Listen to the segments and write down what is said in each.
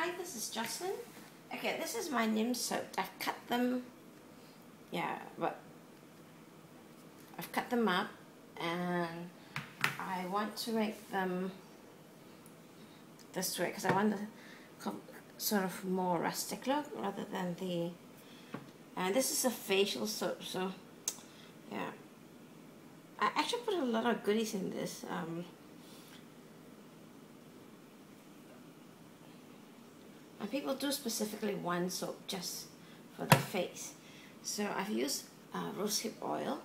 Hi, this is Jocelyn. Okay, this is my neem soap. I've cut them, but I've cut them up and I want to make them this way because I want the sort of more rustic look rather than the, and this is a facial soap, so yeah. I actually put a lot of goodies in this. And people do specifically one soap just for the face. So I've used rosehip oil.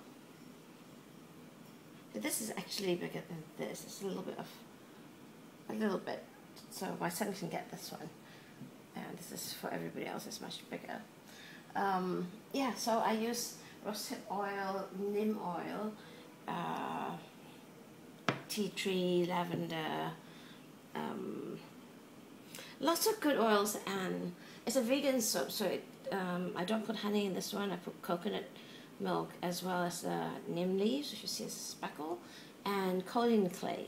This is actually bigger than this. It's a little bit. So my son can get this one. And this is for everybody else. It's much bigger. Yeah, so I use rosehip oil, neem oil, tea tree, lavender, lots of good oils, and it's a vegan soap, so I don't put honey in this one. I put coconut milk as well as neem leaves, which you see as a speckle, and kaolin clay.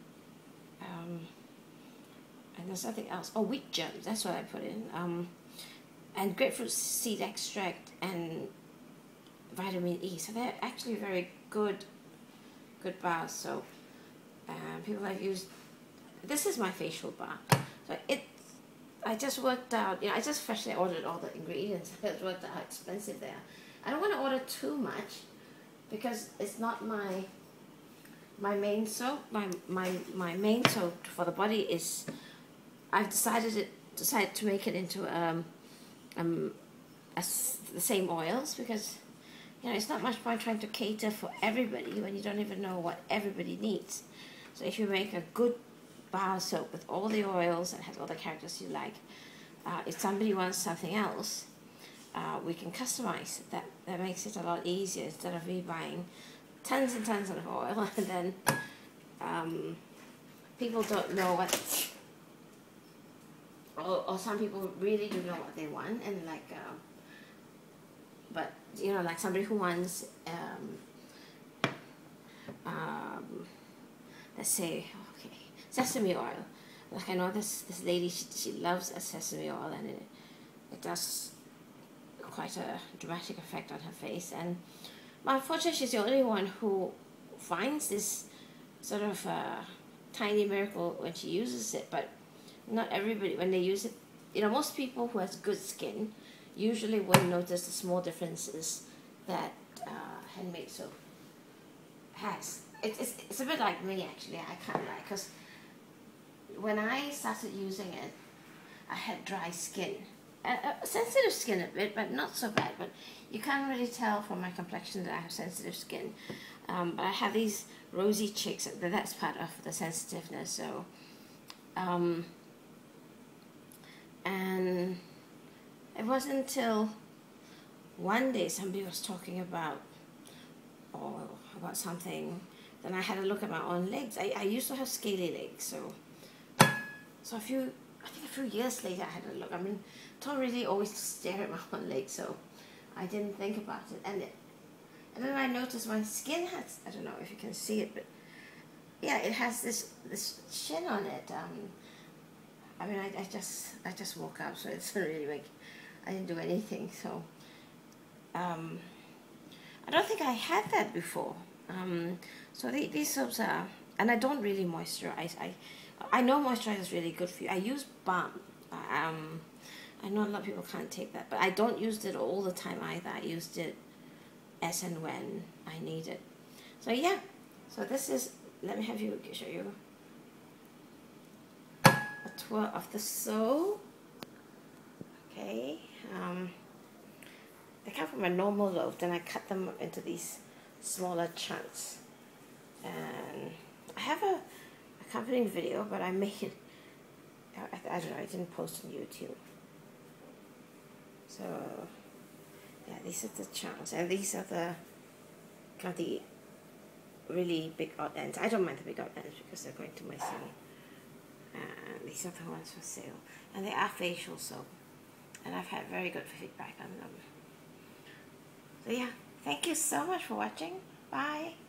And there's something else. Oh, wheat germs, that's what I put in. And grapefruit seed extract and vitamin E. So they're actually very good bar soap. People have used, this is my facial bar. So I just worked out, I just freshly ordered all the ingredients. I just worked out how expensive they are. I don't want to order too much because it's not my main soap. My main soap for the body is, I've decided to make it into the same oils because it's not much point trying to cater for everybody when you don't even know what everybody needs. So if you make a good bar soap with all the oils and has all the characters you like, if somebody wants something else, we can customize. That makes it a lot easier instead of me buying tons and tons of oil and then people don't know what, or some people really do know what they want, and but like somebody who wants let's say, okay, sesame oil. Like I know this lady, she loves a sesame oil, and it does quite a dramatic effect on her face. And unfortunately, she's the only one who finds this sort of tiny miracle when she uses it. But not everybody, when they use it, most people who has good skin usually won't notice the small differences that handmade soap has. It's a bit like me actually. I can't lie, because when I started using it, I had dry skin, sensitive skin a bit, but not so bad. But you can't really tell from my complexion that I have sensitive skin. But I have these rosy cheeks. That's part of the sensitiveness. So, and it wasn't until one day somebody was talking about something. Then I had a look at my own legs. I used to have scaly legs, so I think a few years later I had a look. I mean, don't really always stare at my own legs, so I didn't think about it. And then I noticed my skin has, I don't know if you can see it, but yeah, it has this sheen on it. I mean, I just woke up, so it's really like I didn't do anything. So I don't think I had that before. So these soaps are, and I don't really moisturize. I know moisturizer is really good for you. I use balm. I know a lot of people can't take that, but I don't use it all the time either. I used it as and when I need it. So yeah, so this is, let me show you a tour of the soap. Okay, they come from a normal loaf, then I cut them up into these smaller chunks, and I have a accompanying video, but I made it, I don't know, I didn't post on YouTube. So yeah, these are the chunks, and these are the really big odd ends. I don't mind the big odd ends because they're going to my son. And these are the ones for sale, and they are facial soap, and I've had very good feedback on them. So yeah, thank you so much for watching. Bye.